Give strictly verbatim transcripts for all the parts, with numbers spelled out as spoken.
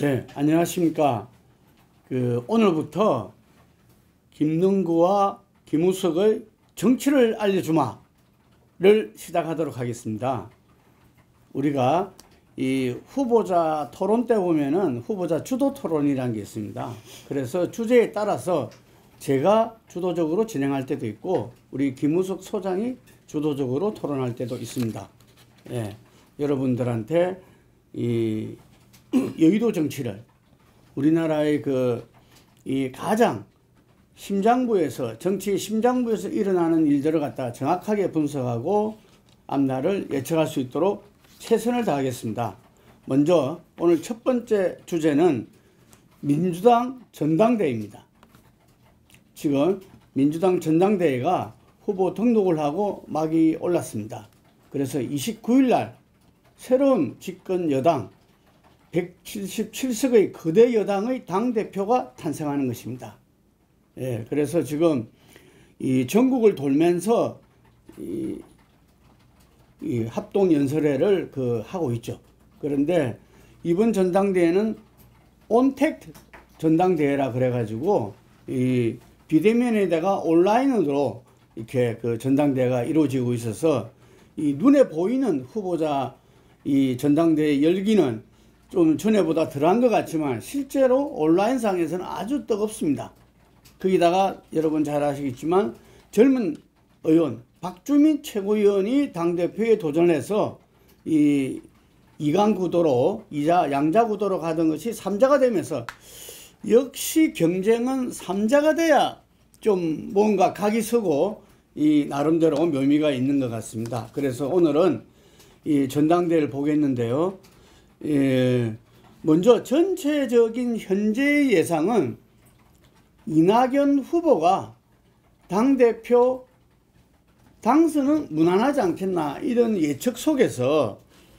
네, 안녕하십니까. 그 오늘부터 김능구와 김우석의 정치를 알려주마를 시작하도록 하겠습니다. 우리가 이 후보자 토론 때 보면은 후보자 주도 토론이라는 게 있습니다. 그래서 주제에 따라서 제가 주도적으로 진행할 때도 있고 우리 김우석 소장이 주도적으로 토론할 때도 있습니다. 예, 여러분들한테 이 여의도 정치를 우리나라의 그 이 가장 심장부에서 정치의 심장부에서 일어나는 일들을 갖다 정확하게 분석하고 앞날을 예측할 수 있도록 최선을 다하겠습니다. 먼저 오늘 첫 번째 주제는 민주당 전당대회입니다. 지금 민주당 전당대회가 후보 등록을 하고 막이 올랐습니다. 그래서 이십구 일 날 새로운 집권 여당 백칠십칠 석의 거대 여당의 당대표가 탄생하는 것입니다. 예, 그래서 지금 이 전국을 돌면서 이, 이 합동연설회를 그 하고 있죠. 그런데 이번 전당대회는 온택트 전당대회라 그래가지고 이 비대면에다가 온라인으로 이렇게 그 전당대회가 이루어지고 있어서 이 눈에 보이는 후보자 이 전당대회 열기는 좀 전에보다 덜한 것 같지만 실제로 온라인상에서는 아주 뜨겁습니다. 거기다가 여러분 잘 아시겠지만 젊은 의원 박주민 최고위원이 당대표에 도전해서 이 이강 구도로 이자 양자 구도로 가던 것이 삼자가 되면서 역시 경쟁은 삼자가 돼야 좀 뭔가 각이 서고 이 나름대로 묘미가 있는 것 같습니다. 그래서 오늘은 이 전당대회를 보겠는데요. 예, 먼저 전체적인 현재의 예상은 이낙연 후보가 당대표 당선은 무난하지 않겠나 이런 예측 속에서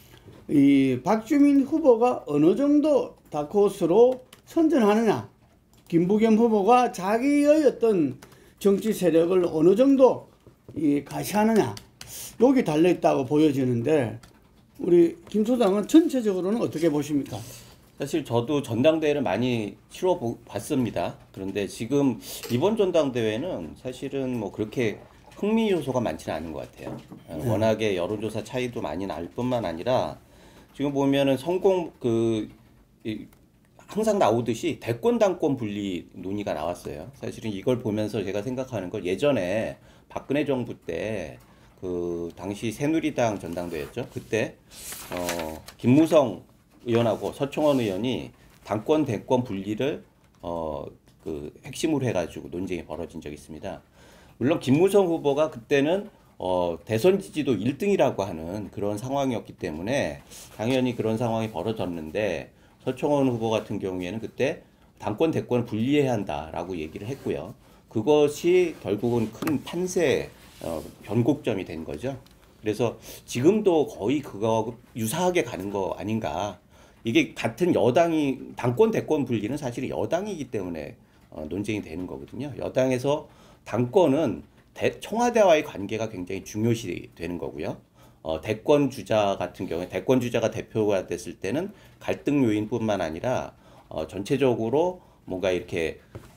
이 박주민 후보가 어느 정도 다크호스로 선전하느냐, 김부겸 후보가 자기의 어떤 정치 세력을 어느 정도 이 가시하느냐 여기 달려있다고 보여지는데 우리 김 소장은 전체적으로는 어떻게 보십니까? 사실 저도 전당대회를 많이 치러봤습니다. 그런데 지금 이번 전당대회는 사실은 뭐 그렇게 흥미 요소가 많지는 않은 것 같아요. 네. 워낙에 여론조사 차이도 많이 날 뿐만 아니라 지금 보면은 성공 그 이, 항상 나오듯이 대권 당권 분리 논의가 나왔어요. 사실은 이걸 보면서 제가 생각하는 건 예전에 박근혜 정부 때 그 당시 새누리당 전당대회였죠. 그때 어 김무성 의원하고 서청원 의원이 당권 대권 분리를 어 그 핵심으로 해가지고 논쟁이 벌어진 적이 있습니다. 물론 김무성 후보가 그때는 어 대선 지지도 일 등이라고 하는 그런 상황이었기 때문에 당연히 그런 상황이 벌어졌는데 서청원 후보 같은 경우에는 그때 당권 대권을 분리해야 한다라고 얘기를 했고요. 그것이 결국은 큰 판세 어, 변곡점이 된 거죠. 그래서 지금도 거의 그거 유사하게 가는 거 아닌가. 이게 같은 여당이 당권 대권 분리는 사실 여당이기 때문에 어, 논쟁이 되는 거거든요. 여당에서 당권은 대, 청와대와의 관계가 굉장히 중요시 되는 거고요. 어, 대권 주자 같은 경우에 대권 주자가 대표가 됐을 때는 갈등 요인뿐만 아니라 어, 전체적으로 뭔가 이렇게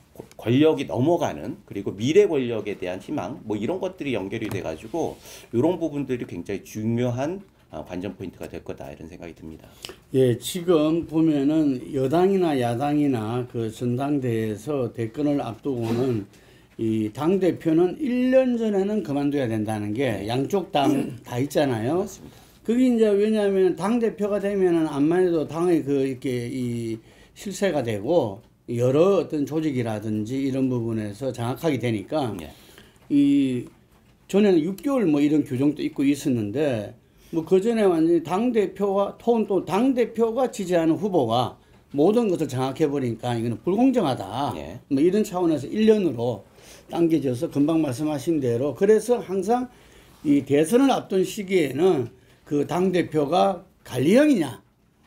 권력이 넘어가는 그리고 미래 권력에 대한 희망 뭐 이런 것들이 연결이 돼가지고 이런 부분들이 굉장히 중요한 관전 포인트가 될 거다 이런 생각이 듭니다. 예, 지금 보면은 여당이나 야당이나 그 전당대회에서 대권을 앞두고는 이 당 대표는 일 년 전에는 그만둬야 된다는 게 양쪽 당 다 있잖아요. 맞습니다. 그게 이제 왜냐하면 당 대표가 되면은 암만 해도 당의 그 이렇게 이 실세가 되고 여러 어떤 조직이라든지 이런 부분에서 장악하게 되니까 네. 이 전에는 육 개월 뭐 이런 규정도 있고 있었는데 뭐 그 전에 완전히 당 대표가 또 또 당 대표가 지지하는 후보가 모든 것을 장악해 버리니까 이거는 불공정하다. 네. 뭐 이런 차원에서 일 년으로 당겨져서 금방 말씀하신 대로 그래서 항상 이 대선을 앞둔 시기에는 그 당 대표가 관리형이냐,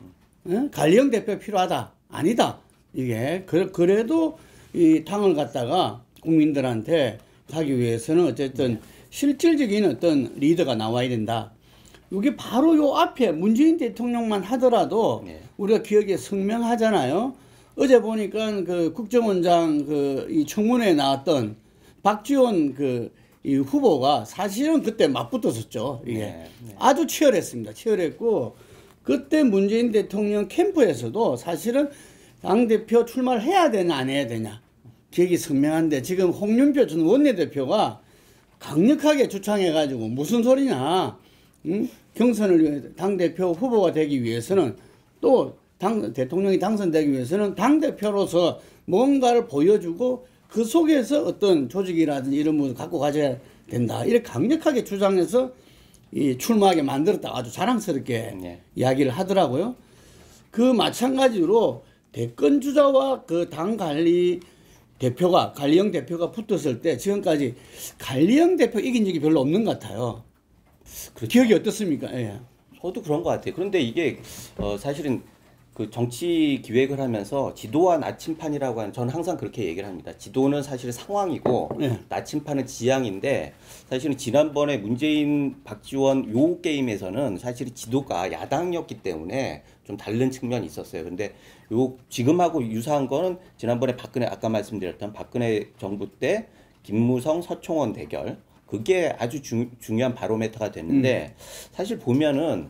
어? 관리형 대표 필요하다, 아니다. 이게 그, 그래도 이 당을 갖다가 국민들한테 하기 위해서는 어쨌든 실질적인 어떤 리더가 나와야 된다. 이게 바로 요 앞에 문재인 대통령만 하더라도 네. 우리가 기억에 성명하잖아요. 어제 보니까 그 국정원장 그 이 청문회에 나왔던 박지원 그 이 후보가 사실은 그때 맞붙었었죠. 이게 네, 네. 아주 치열했습니다. 치열했고 그때 문재인 대통령 캠프에서도 사실은 당 대표 출마를 해야 되냐 안 해야 되냐 기억이 선명한데 지금 홍준표 전 원내대표가 강력하게 주창해가지고 무슨 소리냐, 응? 경선을 위해 당 대표 후보가 되기 위해서는 또 당 대통령이 당선되기 위해서는 당 대표로서 뭔가를 보여주고 그 속에서 어떤 조직이라든지 이런 것을 갖고 가져야 된다. 이렇게 강력하게 주장해서 이 출마하게 만들었다. 아주 자랑스럽게 네. 이야기를 하더라고요. 그 마찬가지로 대권 주자와 그 당 관리 대표가 관리형 대표가 붙었을 때 지금까지 관리형 대표 이긴 적이 별로 없는 것 같아요. 그렇죠. 기억이 어떻습니까? 예. 저도 그런 것 같아요. 그런데 이게 어, 사실은 그 정치 기획을 하면서 지도와 나침판이라고 하는 저는 항상 그렇게 얘기를 합니다. 지도는 사실 상황이고 네. 나침판은 지향인데 사실은 지난번에 문재인 박지원 요 게임에서는 사실 지도가 야당이었기 때문에 좀 다른 측면이 있었어요. 근데 요 지금하고 유사한 거는 지난번에 박근혜 아까 말씀드렸던 박근혜 정부 때 김무성 서총원 대결 그게 아주 중, 중요한 바로메터가 됐는데 사실 보면은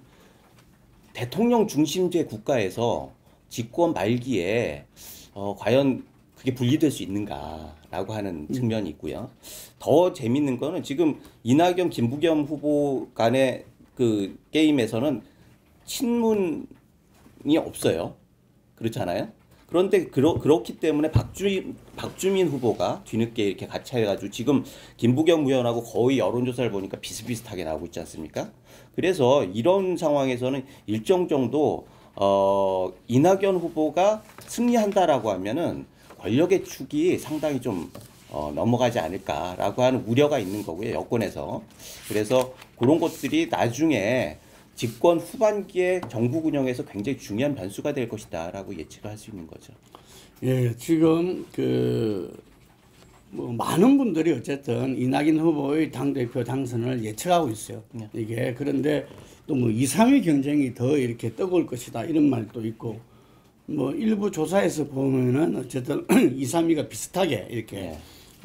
대통령 중심제 국가에서 집권 말기에 어, 과연 그게 분리될 수 있는가라고 하는 측면이 있고요. 더 재밌는 거는 지금 이낙연, 김부겸 후보 간의 그 게임에서는 친문이 없어요. 그렇잖아요. 그런데 그러, 그렇기 때문에 박주, 박주민 후보가 뒤늦게 이렇게 가차해가지고 지금 김부겸 의원하고 거의 여론조사를 보니까 비슷비슷하게 나오고 있지 않습니까? 그래서 이런 상황에서는 일정 정도 어, 이낙연 후보가 승리한다라고 하면은 권력의 축이 상당히 좀 어, 넘어가지 않을까라고 하는 우려가 있는 거고요, 여권에서. 그래서 그런 것들이 나중에 집권 후반기에 정부 운영에서 굉장히 중요한 변수가 될 것이다라고 예측을 할 수 있는 거죠. 예, 지금 그 뭐 많은 분들이 어쨌든 이낙연 후보의 당 대표 당선을 예측하고 있어요. 네. 이게 그런데 또 뭐 이, 삼 위 경쟁이 더 이렇게 뜨거울 것이다 이런 말도 있고 뭐 일부 조사에서 보면은 어쨌든 이, 삼 위가 비슷하게 이렇게 네.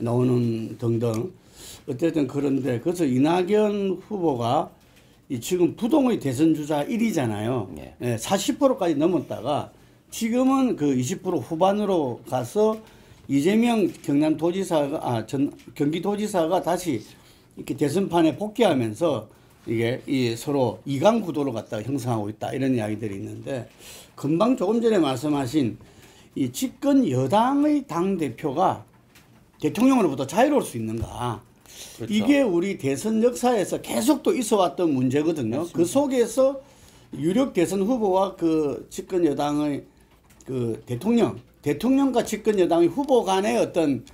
나오는 등등 어쨌든 그런데 그래서 이낙연 후보가 이 지금 부동의 대선 주자 일 위잖아요. 네. 예, 사십 퍼센트까지 넘었다가 지금은 그 이십 퍼센트 후반으로 가서 이재명 경남도지사가 아, 전 경기도지사가 다시 이렇게 대선판에 복귀하면서 이게 이 서로 이강 구도로 갖다가 형성하고 있다 이런 이야기들이 있는데 금방 조금 전에 말씀하신 이 집권 여당의 당 대표가 대통령으로부터 자유로울 수 있는가? 그렇죠. 이게 우리 대선 역사에서 계속 또 있어왔던 문제거든요. 맞습니다. 그 속에서 유력 대선 후보와 그 집권 여당의 그 대통령, 대통령과 집권 여당의 후보 간의 어떤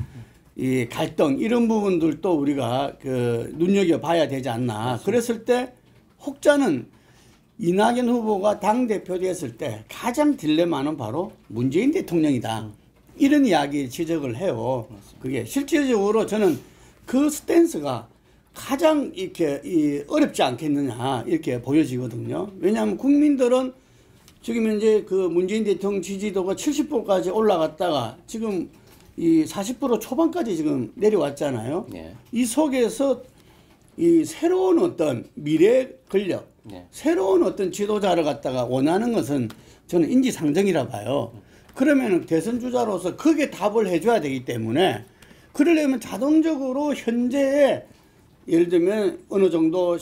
이 갈등 이런 부분들도 우리가 그 눈여겨 봐야 되지 않나. 맞습니다. 그랬을 때 혹자는 이낙연 후보가 당 대표 됐을 때 가장 딜레마는 바로 문재인 대통령이다. 음. 이런 이야기 지적을 해요. 맞습니다. 그게 실질적으로 저는 그 스탠스가 가장 이렇게 이 어렵지 않겠느냐 이렇게 보여지거든요. 왜냐하면 국민들은 지금 현재 그 문재인 대통령 지지도가 칠십 퍼센트까지 올라갔다가 지금 이 사십 퍼센트 초반까지 지금 내려왔잖아요. 네. 이 속에서 이 새로운 어떤 미래 권력, 네. 새로운 어떤 지도자를 갖다가 원하는 것은 저는 인지상정이라 봐요. 그러면 대선 주자로서 크게 답을 해줘야 되기 때문에 그러려면 자동적으로 현재의 예를 들면 어느 정도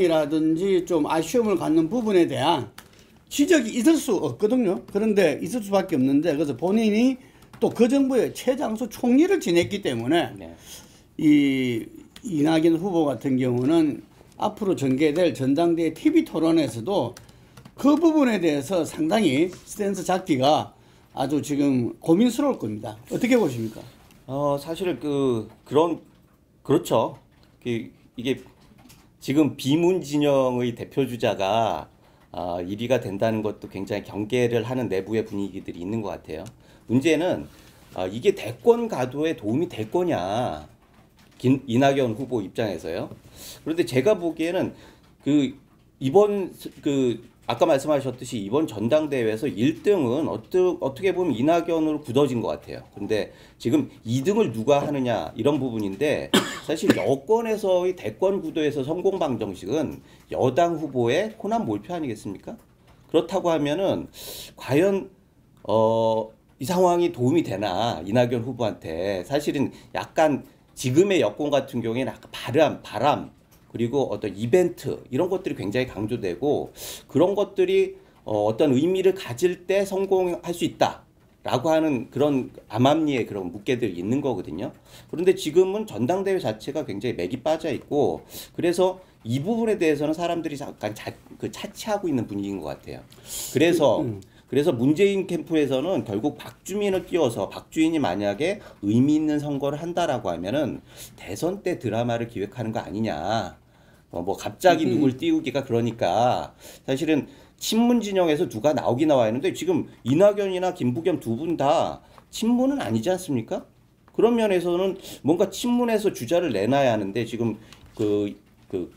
실망이라든지 좀 아쉬움을 갖는 부분에 대한 지적이 있을 수 없거든요. 그런데 있을 수밖에 없는데 그래서 본인이 또 그 정부의 최장수 총리를 지냈기 때문에 네. 이 이낙연 후보 같은 경우는 앞으로 전개될 전당대회 티비 토론에서도 그 부분에 대해서 상당히 스탠스 잡기가 아주 지금 고민스러울 겁니다. 어떻게 보십니까? 어 사실 그 그런 그렇죠. 그 이게 지금 비문 진영의 대표 주자가 아, 일 위가 된다는 것도 굉장히 경계를 하는 내부의 분위기들이 있는 것 같아요. 문제는 아, 이게 대권 가도에 도움이 될 거냐, 긴, 이낙연 후보 입장에서요. 그런데 제가 보기에는 그 이번 그 아까 말씀하셨듯이 이번 전당대회에서 일 등은 어떠, 어떻게 보면 이낙연으로 굳어진 것 같아요. 근데 지금 이 등을 누가 하느냐 이런 부분인데 사실 여권에서의 대권 구도에서 성공 방정식은 여당 후보의 호남 몰표 아니겠습니까? 그렇다고 하면은 과연 어, 이 상황이 도움이 되나 이낙연 후보한테 사실은 약간 지금의 여권 같은 경우에는 약간 바람, 바람 그리고 어떤 이벤트 이런 것들이 굉장히 강조되고 그런 것들이 어, 어떤 의미를 가질 때 성공할 수 있다라고 하는 그런 암암리에 그런 묵개들이 있는 거거든요. 그런데 지금은 전당대회 자체가 굉장히 맥이 빠져 있고 그래서 이 부분에 대해서는 사람들이 약간 자, 그 차치하고 있는 분위기인 것 같아요. 그래서 음. 그래서 문재인 캠프에서는 결국 박주민을 띄워서 박주민이 만약에 의미 있는 선거를 한다라고 하면은 대선 때 드라마를 기획하는 거 아니냐. 어, 뭐 갑자기 음. 누굴 띄우기가 그러니까 사실은 친문 진영에서 누가 나오긴 나와 있는데 지금 이낙연이나 김부겸 두 분 다 친문은 아니지 않습니까? 그런 면에서는 뭔가 친문에서 주자를 내놔야 하는데 지금 그, 그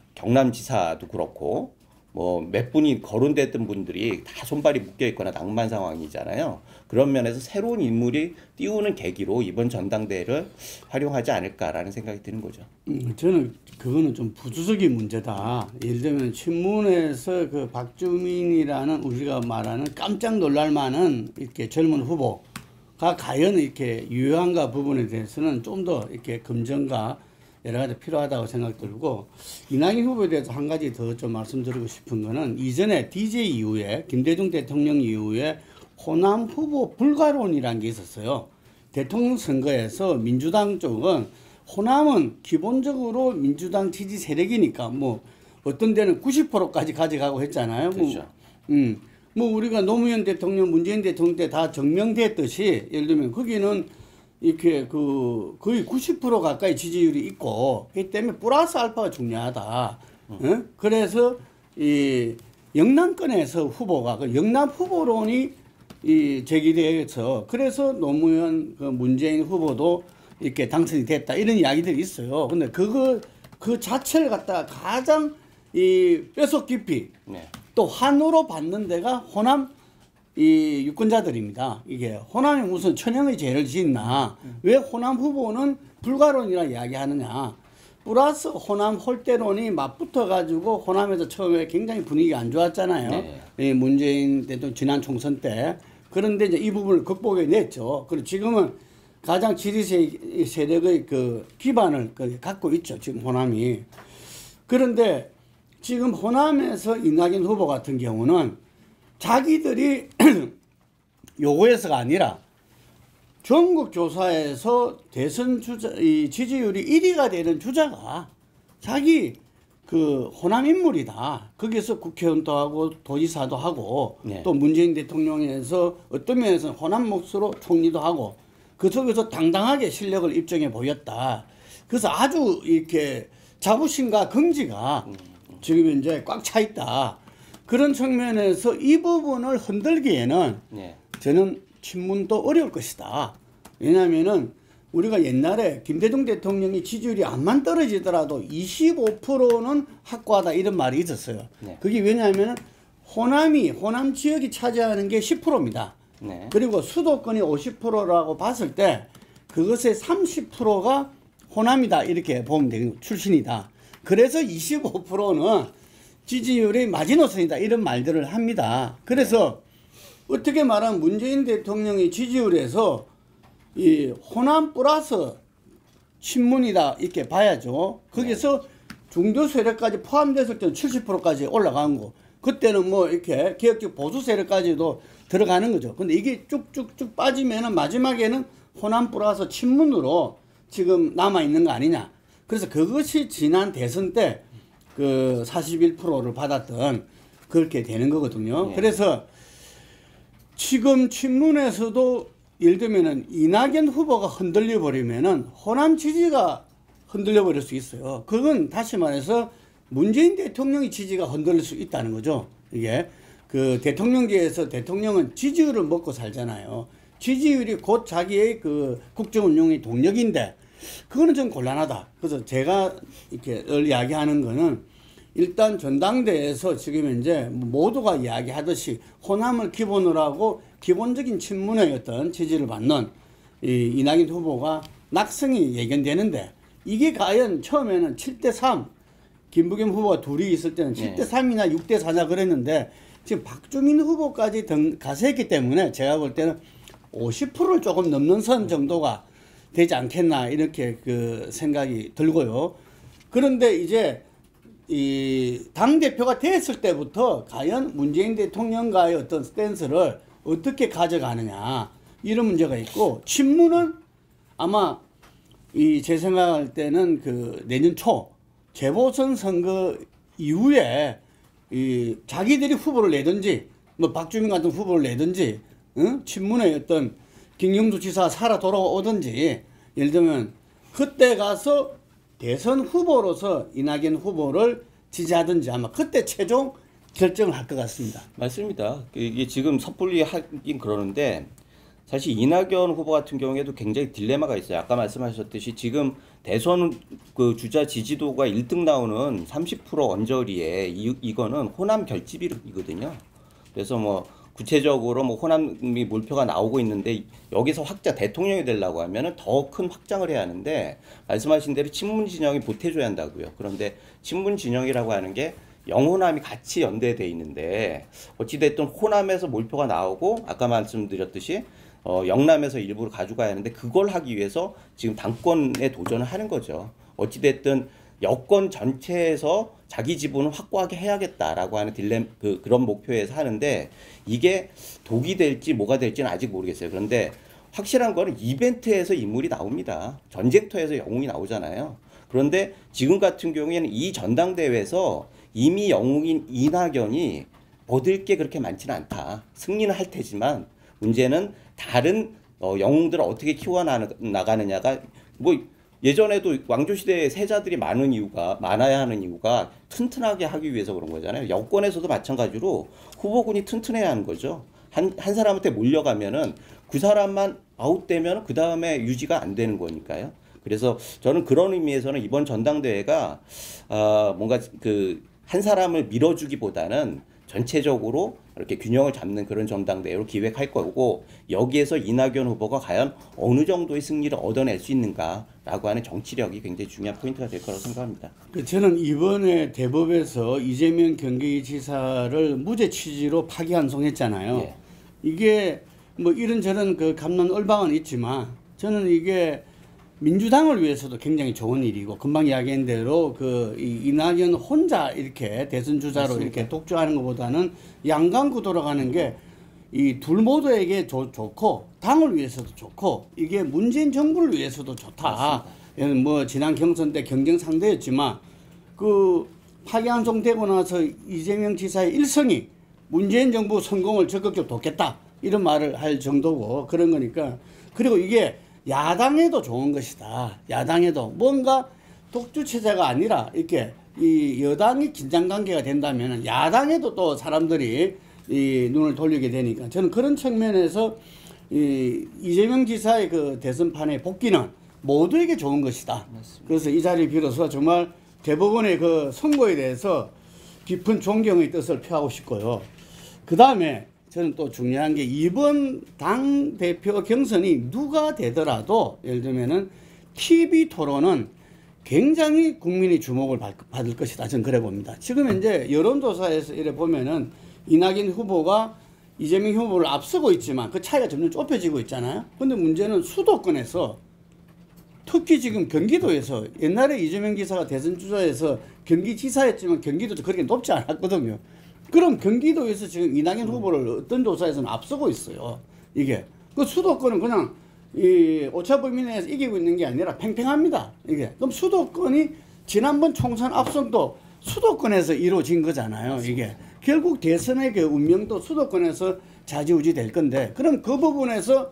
경남지사도 그렇고 뭐 몇 분이 거론됐던 분들이 다 손발이 묶여 있거나 낭만 상황이잖아요. 그런 면에서 새로운 인물이 띄우는 계기로 이번 전당대회를 활용하지 않을까라는 생각이 드는 거죠. 음, 저는 그거는 좀 부수적인 문제다. 예를 들면 친문에서 그 박주민이라는 우리가 말하는 깜짝 놀랄 만한 이렇게 젊은 후보가 과연 이렇게 유효한가 부분에 대해서는 좀 더 이렇게 검증과 여러 가지 필요하다고 생각 들고 이낙연 후보에 대해서 한 가지 더 좀 말씀드리고 싶은 거는 이전에 디제이 이후에 김대중 대통령 이후에 호남 후보 불가론이라는 게 있었어요. 대통령 선거에서 민주당 쪽은 호남은 기본적으로 민주당 지지 세력이니까 뭐 어떤 데는 구십 퍼센트까지 가져가고 했잖아요. 그렇죠. 뭐, 음, 뭐 우리가 노무현 대통령, 문재인 대통령 때 다 증명됐듯이 예를 들면 거기는 이렇게 그 거의 구십 퍼센트 가까이 지지율이 있고 그렇기 때문에 플러스 알파가 중요하다. 음. 어? 그래서 이 영남권에서 후보가 그 영남 후보론이 이 제기돼서 그래서 노무현 그 문재인 후보도 이렇게 당선이 됐다 이런 이야기들이 있어요. 근데 그거 그 자체를 갖다가 가장 이 뼛속 깊이 네. 또 환호로 받는 데가 호남 이 유권자들입니다. 이게 호남이 무슨 천형의 죄를 짓나? 왜 호남 후보는 불가론이라 이야기하느냐? 플러스 호남 홀대론이 맞붙어 가지고 호남에서 처음에 굉장히 분위기가 안 좋았잖아요. 네. 이 문재인 대통령 지난 총선 때. 그런데 이제 이 부분을 극복해 냈죠. 그리고 지금은 가장 지지 세력의 그 기반을 갖고 있죠. 지금 호남이. 그런데 지금 호남에서 이낙연 후보 같은 경우는 자기들이 요구해서가 아니라 전국 조사에서 대선 주자, 이 지지율이 일 위가 되는 주자가 자기 그 호남 인물이다. 거기서 국회의원도 하고 도지사도 하고 네. 또 문재인 대통령에서 어떤 면에서는 호남 몫으로 총리도 하고 그 속에서 당당하게 실력을 입증해 보였다. 그래서 아주 이렇게 자부심과 긍지가 지금 이제 꽉 차 있다. 그런 측면에서 이 부분을 흔들기에는 네. 저는 친문도 어려울 것이다. 왜냐하면은 우리가 옛날에 김대중 대통령이 지지율이 암만 떨어지더라도 이십오 퍼센트는 확고하다 이런 말이 있었어요. 네. 그게 왜냐하면 호남이 호남 지역이 차지하는 게 십 퍼센트입니다. 네. 그리고 수도권이 오십 퍼센트라고 봤을 때 그것의 삼십 퍼센트가 호남이다 이렇게 보면 되는 거예요. 출신이다. 그래서 이십오 퍼센트는 지지율이 마지노선이다 이런 말들을 합니다. 그래서 어떻게 말하면 문재인 대통령이 지지율에서 이 호남 플러스 친문이다 이렇게 봐야죠. 거기서 중도 세력까지 포함됐을 때는 칠십 퍼센트까지 올라간 거. 그때는 뭐 이렇게 개혁적 보수 세력까지도 들어가는 거죠. 근데 이게 쭉쭉쭉 빠지면은 마지막에는 호남 플러스 친문으로 지금 남아 있는 거 아니냐. 그래서 그것이 지난 대선 때 그 사십일 퍼센트를 받았던 그렇게 되는 거거든요. 네. 그래서 지금 친문에서도 예를 들면은 이낙연 후보가 흔들려 버리면은 호남 지지가 흔들려 버릴 수 있어요. 그건 다시 말해서 문재인 대통령의 지지가 흔들릴 수 있다는 거죠. 이게 그 대통령제에서 대통령은 지지율을 먹고 살잖아요. 지지율이 곧 자기의 그 국정 운영의 동력인데 그거는 좀 곤란하다. 그래서 제가 이렇게 늘 이야기하는 거는 일단 전당대회에서 지금 현재 모두가 이야기하듯이 호남을 기본으로 하고 기본적인 친문의 어떤 지지를 받는 이 이낙연 후보가 낙승이 예견되는데 이게 과연 처음에는 칠 대 삼 김부겸 후보가 둘이 있을 때는 칠 대 삼이나 육 대 사냐 그랬는데 지금 박주민 후보까지 등 가세했기 때문에 제가 볼 때는 오십 퍼센트를 조금 넘는 선 정도가 되지 않겠나 이렇게 그 생각이 들고요. 그런데 이제 이 당대표가 됐을 때부터 과연 문재인 대통령과의 어떤 스탠스를 어떻게 가져가느냐 이런 문제가 있고 친문은 아마 이 제 생각할 때는 그 내년 초 재보선 선거 이후에 이 자기들이 후보를 내든지 뭐 박주민 같은 후보를 내든지 응? 친문의 어떤 김경수 지사가 살아 돌아오든지 예를 들면 그때 가서 대선 후보로서 이낙연 후보를 지지하든지 아마 그때 최종 결정을 할 것 같습니다. 맞습니다. 이게 지금 섣불리 하긴 그러는데 사실 이낙연 후보 같은 경우에도 굉장히 딜레마가 있어요. 아까 말씀하셨듯이 지금 대선 그 주자 지지도가 일 등 나오는 삼십 퍼센트 언저리에 이, 이거는 호남 결집이거든요. 그래서 뭐 구체적으로 뭐 호남이 몰표가 나오고 있는데 여기서 확장 대통령이 되려고 하면은 더 큰 확장을 해야 하는데 말씀하신 대로 친문 진영이 보태줘야 한다고요. 그런데 친문 진영이라고 하는 게 영호남이 같이 연대돼 있는데 어찌됐든 호남에서 몰표가 나오고 아까 말씀드렸듯이 어, 영남에서 일부를 가져가야 하는데 그걸 하기 위해서 지금 당권에 도전을 하는 거죠. 어찌됐든 여권 전체에서 자기 지분을 확고하게 해야겠다라고 하는 딜렘 그 그런 목표에서 하는데 이게 독이 될지 뭐가 될지는 아직 모르겠어요. 그런데 확실한 거는 이벤트에서 인물이 나옵니다. 전쟁터에서 영웅이 나오잖아요. 그런데 지금 같은 경우에는 이 전당대회에서 이미 영웅인 이낙연이 얻을 게 그렇게 많지는 않다. 승리는 할 테지만 문제는 다른 어, 영웅들을 어떻게 키워나가느냐가 뭐 예전에도 왕조시대에 세자들이 많은 이유가 많아야 하는 이유가 튼튼하게 하기 위해서 그런 거잖아요. 여권에서도 마찬가지로 후보군이 튼튼해야 하는 거죠. 한, 한 사람한테 몰려가면은 그 사람만 아웃되면 그 다음에 유지가 안 되는 거니까요. 그래서 저는 그런 의미에서는 이번 전당대회가 어, 뭔가 그 한 사람을 밀어주기보다는 전체적으로 이렇게 균형을 잡는 그런 전당대회로 기획할 거고 여기에서 이낙연 후보가 과연 어느 정도의 승리를 얻어낼 수 있는가라고 하는 정치력이 굉장히 중요한 포인트가 될 거라고 생각합니다. 저는 이번에 대법에서 이재명 경기지사를 무죄 취지로 파기환송했잖아요. 예. 이게 뭐 이런저런 그 갑론을박은 있지만 저는 이게 민주당을 위해서도 굉장히 좋은 일이고 금방 이야기한 대로 그 이낙연 혼자 이렇게 대선 주자로 맞습니다. 이렇게 독주하는 것보다는 양강구 돌아가는 게 이 둘 모두에게 조, 좋고 당을 위해서도 좋고 이게 문재인 정부를 위해서도 좋다. 맞습니다. 뭐 지난 경선 때 경쟁 상대였지만 그 파기환송되고 나서 이재명 지사의 일성이 문재인 정부 성공을 적극적으로 돕겠다 이런 말을 할 정도고 그런 거니까 그리고 이게 야당에도 좋은 것이다. 야당에도 뭔가 독주 체제가 아니라 이렇게 이 여당이 긴장 관계가 된다면 야당에도 또 사람들이 이 눈을 돌리게 되니까 저는 그런 측면에서 이 이재명 지사의 그 대선판의 복귀는 모두에게 좋은 것이다. 맞습니다. 그래서 이 자리를 빌어서 정말 대법원의 그 선고에 대해서 깊은 존경의 뜻을 표하고 싶고요. 그 다음에 저는 또 중요한 게 이번 당대표 경선이 누가 되더라도 예를 들면은 티비 토론은 굉장히 국민의 주목을 받을 것이다. 저는 그래 봅니다. 지금 현재 여론조사에서 이래 보면은 이낙연 후보가 이재명 후보를 앞서고 있지만 그 차이가 점점 좁혀지고 있잖아요. 근데 문제는 수도권에서 특히 지금 경기도에서 옛날에 이재명 지사가 대선 주자에서 경기지사였지만 경기도도 그렇게 높지 않았거든요. 그럼 경기도에서 지금 이낙연 후보를 어떤 조사에서는 앞서고 있어요. 이게. 그 수도권은 그냥 이 오차범위 내에서 이기고 있는 게 아니라 팽팽합니다. 이게. 그럼 수도권이 지난번 총선 압승도 수도권에서 이루어진 거잖아요. 이게. 결국 대선의 그 운명도 수도권에서 좌지우지 될 건데 그럼 그 부분에서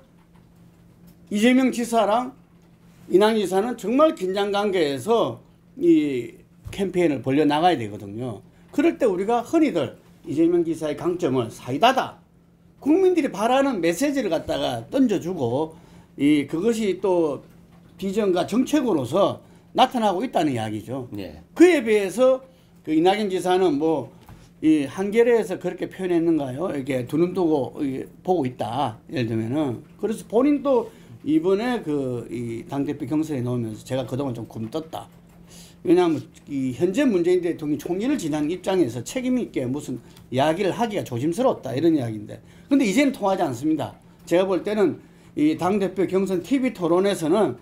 이재명 지사랑 이낙연 지사는 정말 긴장 관계에서 이 캠페인을 벌려 나가야 되거든요. 그럴 때 우리가 흔히들 이재명 지사의 강점은 사이다다. 국민들이 바라는 메시지를 갖다가 던져주고 이 그것이 또 비전과 정책으로서 나타나고 있다는 이야기죠. 네. 그에 비해서 그 이낙연 지사는 뭐 이 한겨레에서 그렇게 표현했는가요? 이렇게 두 눈 뜨고 보고 있다. 예를 들면은 그래서 본인도 이번에 그 이 당대표 경선에 나오면서 제가 그동안 좀 굼떴다. 왜냐하면 이 현재 문재인 대통령이 총리를 지난 입장에서 책임 있게 무슨 이야기를 하기가 조심스럽다 이런 이야기인데, 근데 이제는 통하지 않습니다. 제가 볼 때는 이 당대표 경선 티비 토론에서는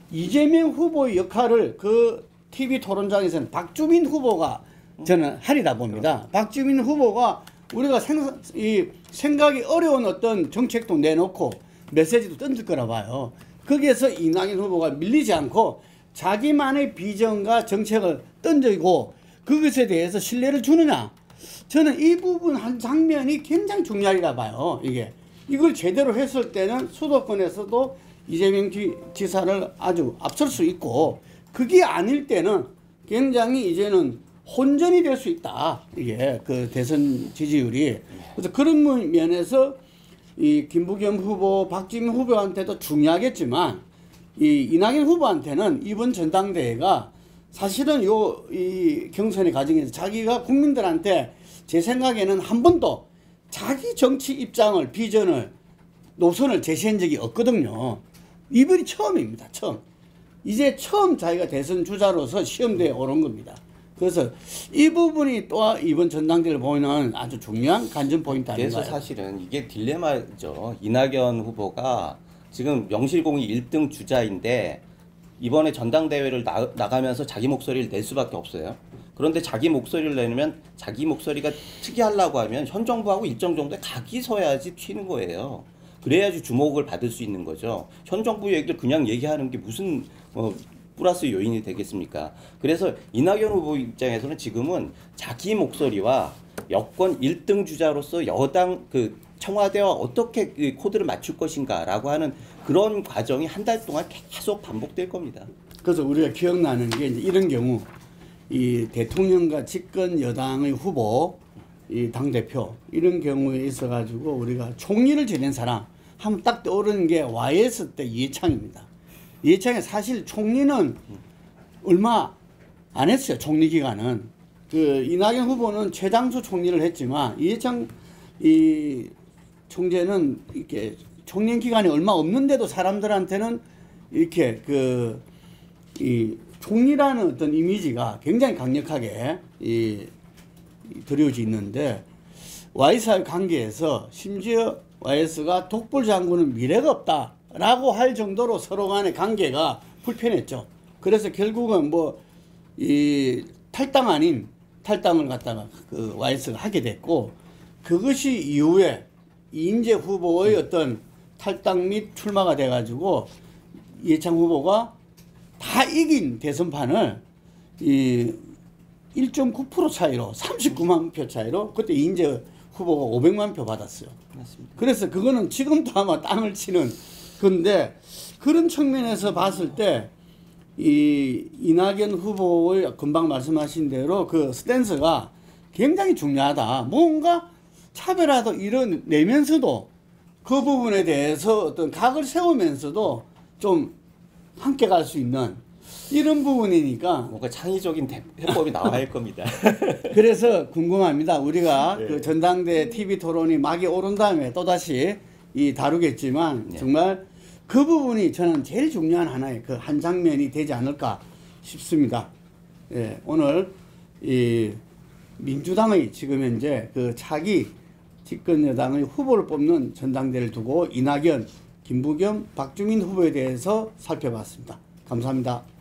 이재명 후보의 역할을 그 티비 토론장에서는 박주민 후보가 저는 하리다 봅니다. 박주민 후보가 우리가 생, 이 생각이 어려운 어떤 정책도 내놓고 메시지도 던질 거라 봐요. 거기에서 이낙연 후보가 밀리지 않고 자기만의 비전과 정책을 던지고 그것에 대해서 신뢰를 주느냐. 저는 이 부분 한 장면이 굉장히 중요하리라 봐요. 이게 이걸 제대로 했을 때는 수도권에서도 이재명 지사를 아주 앞설 수 있고, 그게 아닐 때는 굉장히 이제는 혼전이 될 수 있다. 이게 그 대선 지지율이. 그래서 그런 면에서 이 김부겸 후보, 박지민 후보한테도 중요하겠지만 이 이낙연 후보한테는 이번 전당대회가 사실은 요 이 경선의 과정에서 자기가 국민들한테 제 생각에는 한 번도 자기 정치 입장을, 비전을, 노선을 제시한 적이 없거든요. 이번이 처음입니다. 처음. 이제 처음 자기가 대선 주자로서 시험대에 오른 겁니다. 그래서 이 부분이 또 이번 전당대회를 보이는 아주 중요한 관전 포인트 아닌가요? 그래서 사실은 이게 딜레마죠. 이낙연 후보가 지금 영실공이 일 등 주자인데 이번에 전당대회를 나, 나가면서 자기 목소리를 낼 수밖에 없어요. 그런데 자기 목소리를 내면 자기 목소리가 특이하려고 하면 현 정부하고 일정 정도의 각이 서야지 튀는 거예요. 그래야지 주목을 받을 수 있는 거죠. 현 정부 얘기를 그냥 얘기하는 게 무슨 어, 플러스 요인이 되겠습니까? 그래서 이낙연 후보 입장에서는 지금은 자기 목소리와 여권 일 등 주자로서 여당 그 청와대와 어떻게 그 코드를 맞출 것인가라고 하는 그런 과정이 한 달 동안 계속 반복될 겁니다. 그래서 우리가 기억나는 게 이제 이런 경우 이 대통령과 집권 여당의 후보, 이 당대표 이런 경우에 있어 가지고 우리가 총리를 지낸 사람 하면 딱 떠오르는 게 와이에스 때 이해창입니다. 이해창이 사실 총리는 얼마 안 했어요. 총리 기간은. 그 이낙연 후보는 최장수 총리를 했지만 이해창 이 총재는 이렇게 총리 기간이 얼마 없는데도 사람들한테는 이렇게 그 이 총리라는 어떤 이미지가 굉장히 강력하게 이 드려져 있는데, 와이에스와의 관계에서 심지어 와이에스가 독불 장군은 미래가 없다라고 할 정도로 서로 간의 관계가 불편했죠. 그래서 결국은 뭐 이 탈당 아닌 탈당을 갖다가 그 와이에스가 하게 됐고, 그것이 이후에 이인재 후보의 어떤 탈당 및 출마가 돼가지고 이해창 후보가 다 이긴 대선판을 이 일 점 구 퍼센트 차이로 삼십구만 표 차이로 그때 이인재 후보가 오백만 표 받았어요. 맞습니다. 그래서 그거는 지금도 아마 땅을 치는 건데, 그런 측면에서 봤을 때 이 이낙연 후보의 금방 말씀하신 대로 그 스탠스가 굉장히 중요하다. 뭔가 차별화도 이뤄내면서도 그 부분에 대해서 어떤 각을 세우면서도 좀 함께 갈 수 있는 이런 부분이니까 뭔가 창의적인 대, 해법이 나와야 할 겁니다. 그래서 궁금합니다. 우리가 네. 그 전당대 티비 토론이 막이 오른 다음에 또다시 이 다루겠지만 네. 정말 그 부분이 저는 제일 중요한 하나의 그 한 장면이 되지 않을까 싶습니다. 예, 오늘 이 민주당의 지금 현재 그 차기 집권 여당의 후보를 뽑는 전당대를 두고 이낙연, 김부겸, 박주민 후보에 대해서 살펴봤습니다. 감사합니다.